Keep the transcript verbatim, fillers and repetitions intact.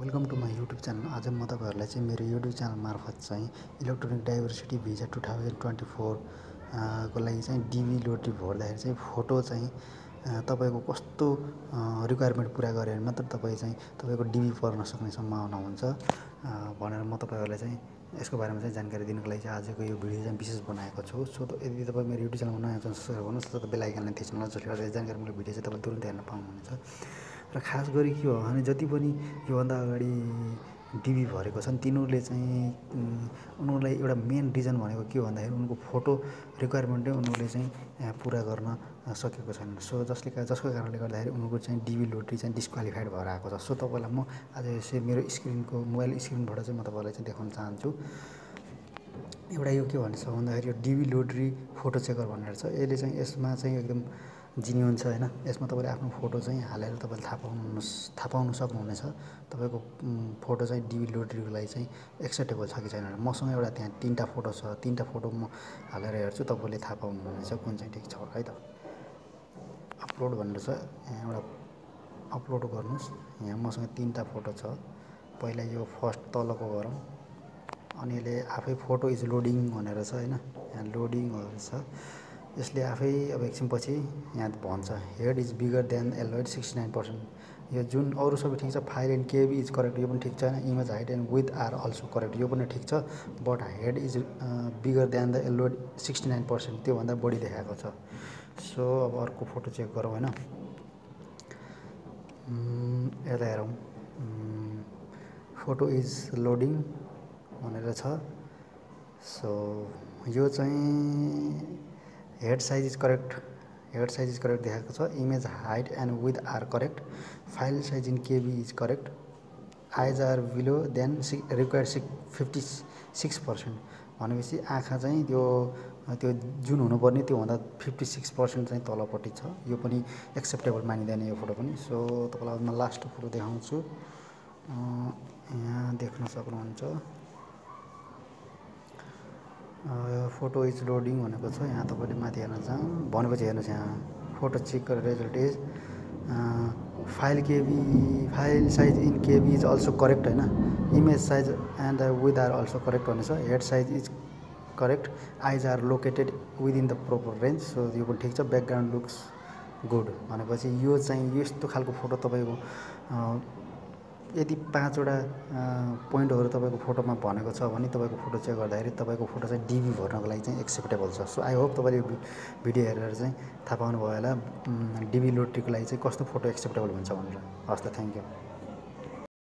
Welcome to my YouTube channel. आज म तपाईँहरूलाई चाहिँ मेरो युट्युब च्यानल मार्फत चाहिँ electronic diversity visa two thousand twenty four को लागि चाहिँ डिभी लोटरी भर्दाखेरि चाहिँ फोटो चाहिँ तपाईँको कस्तो रिक्वायरमेन्ट पुरा गऱ्यो भने मात्र तपाईँ चाहिँ तपाईँको डिभी पर्न सक्ने सम्भावना हुन्छ भनेर म तपाईँहरूलाई चाहिँ यसको बारेमा चाहिँ जानकारी दिनको लागि चाहिँ आजको यो भिडियो चाहिँ विशेष बनाएको छु। सो यदि तपाईँ मेरो युट्युब च्यानलमा नयाँ हुनुहुन्छ सब्सक्राइब गर्नुहोस्, त्यसको बेल आइकनलाई थिच्नुहोस्, जसले गर्दा जानकारीमूलक भिडियो चाहिँ तपाईँ तुरुन्तै हेर्न पाउनुहुन्छ। र खास गरी के हो भने जति पनि योभन्दा अगाडि डिभी भरेको छन् तिनीहरूले चाहिँ उनीहरूलाई एउटा मेन रिजन भनेको के हो भन्दाखेरि उनको फोटो रिक्वायरमेन्टै उनीहरूले चाहिँ पुरा गर्न सकेको छैन। सो जसले जसको कारणले गर्दाखेरि उनीहरूको चाहिँ डिभी लोटरी चाहिँ डिस्क्वालिफाइड भएर आएको छ। सो तपाईँलाई म आज यसै मेरो स्क्रिनको मोबाइल स्क्रिनबाट चाहिँ म तपाईँलाई चाहिँ देखाउन चाहन्छु। एउटा यो के भन्छ भन्दाखेरि यो डिभी लोटरी फोटो चेकर भनेर छ। यसले चाहिँ यसमा चाहिँ एकदम जिन्युन छ होइन। यसमा तपाईँले आफ्नो फोटो चाहिँ हालेर तपाईँले थाहा पाउनु थाहा पाउनु सक्नुहुनेछ तपाईँको फोटो चाहिँ डिभी लोटरीको लागि चाहिँ एक्सेप्टेबल छ कि छैन। मसँग एउटा त्यहाँ तिनवटा फोटो छ, तिनवटा फोटो म हालेर हेर्छु, तपाईँले थाहा पाउनुहुनेछ कुन चाहिँ ठिक छ है त। अपलोड भनेर छ, यहाँ एउटा अपलोड गर्नुहोस्। यहाँ मसँग तिनवटा फोटो छ। पहिला यो फर्स्ट तलको गरौँ, अनि यसले आफै फोटो इज लोडिङ भनेर छ होइन। यहाँ लोडिङहरू छ, यसले आफै अब एकछिनपछि यहाँ भन्छ head is bigger than allowed sixty nine percent. यो जुन अरू सबै ठिक छ, file and KB is correct, यो पनि ठिक छ होइन। Image height and width are also correct, यो पनि ठिक छ। But head is bigger than the allowed sixty nine percent, त्योभन्दा बढी देखाएको छ। सो अब अर्को फोटो चेक गरौँ होइन। यता हेरौँ, फोटो इज लोडिङ भनेर छ। सो यो चाहिँ head size is correct, head size is correct देखाएको छ। Image height and width are correct, file size in KB is correct, eyes are below than six required six fifty six percent भनेपछि आँखा चाहिँ त्यो त्यो जुन हुनुपर्ने त्योभन्दा फिफ्टी सिक्स पर्सेन्ट चाहिँ तलपट्टि छ। यो पनि एक्सेप्टेबल मानिँदैन यो फोटो पनि। सो तपाईँलाई म लास्ट फोटो देखाउँछु, यहाँ देख्न सक्नुहुन्छ। फोटो इज लोडिङ भनेको छ, यहाँ तपाईँले माथि हेर्न चाहँ भनेपछि हेर्नुहोस्, यहाँ फोटो चेक गरेर result is file KB file size in KB is also correct होइन। Image size and width are also correct भनेछ। Head size is correct, eyes are located within the proper range. So यो पनि ठिक छ। Background looks good भनेपछि यो चाहिँ यस्तो खालको फोटो तपाईँको यदि पाँचवटा पोइन्टहरू तपाईँको फोटोमा भनेको छ भने तपाईँको फोटो चेक गर्दाखेरि तपाईँको फोटो चाहिँ डिभी भर्नको लागि चाहिँ एक्सेप्टेबल छ। सो आई होप तपाईँले भिडियो हेरेर चाहिँ थाहा पाउनुभयो होला डिभी लोटरीको लागि चाहिँ कस्तो फोटो एक्सेप्टेबल हुन्छ भनेर। हस् त, थ्याङ्क यू।